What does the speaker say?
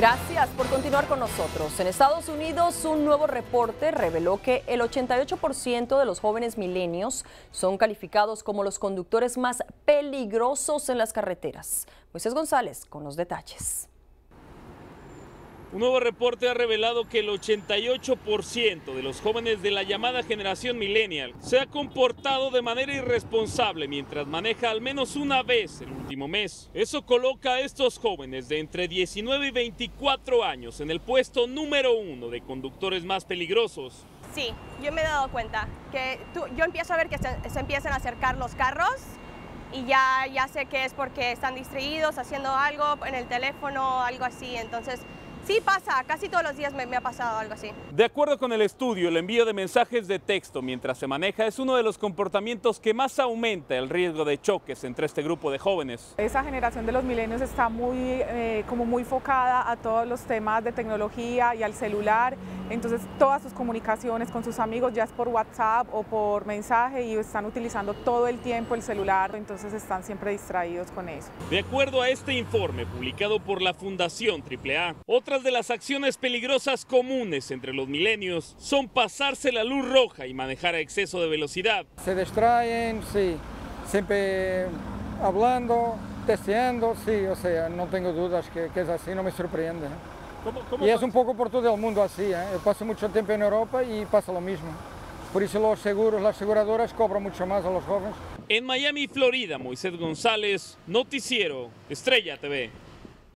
Gracias por continuar con nosotros. En Estados Unidos, un nuevo reporte reveló que el 88% de los jóvenes milenios son calificados como los conductores más peligrosos en las carreteras. Moisés González con los detalles. Un nuevo reporte ha revelado que el 88% de los jóvenes de la llamada generación millennial se ha comportado de manera irresponsable mientras maneja al menos una vez el último mes. Eso coloca a estos jóvenes de entre 19 y 24 años en el puesto número 1 de conductores más peligrosos. Sí, yo me he dado cuenta que yo empiezo a ver que se empiezan a acercar los carros y ya sé que es porque están distraídos haciendo algo en el teléfono, algo así, entonces sí pasa, casi todos los días me ha pasado algo así. De acuerdo con el estudio, el envío de mensajes de texto mientras se maneja es uno de los comportamientos que más aumenta el riesgo de choques entre este grupo de jóvenes. Esa generación de los milenios está muy focada a todos los temas de tecnología y al celular, entonces todas sus comunicaciones con sus amigos ya es por WhatsApp o por mensaje y están utilizando todo el tiempo el celular, entonces están siempre distraídos con eso. De acuerdo a este informe publicado por la Fundación AAA, otras de las acciones peligrosas comunes entre los milenios son pasarse la luz roja y manejar a exceso de velocidad. Se distraen, sí, siempre hablando, testeando, sí, o sea, no tengo dudas que es así, no me sorprende. ¿Cómo Y es un poco por todo el mundo así, yo paso mucho tiempo en Europa y pasa lo mismo. Por eso los seguros, las aseguradoras cobran mucho más a los jóvenes. En Miami, Florida, Moisés González, Noticiero Estrella TV.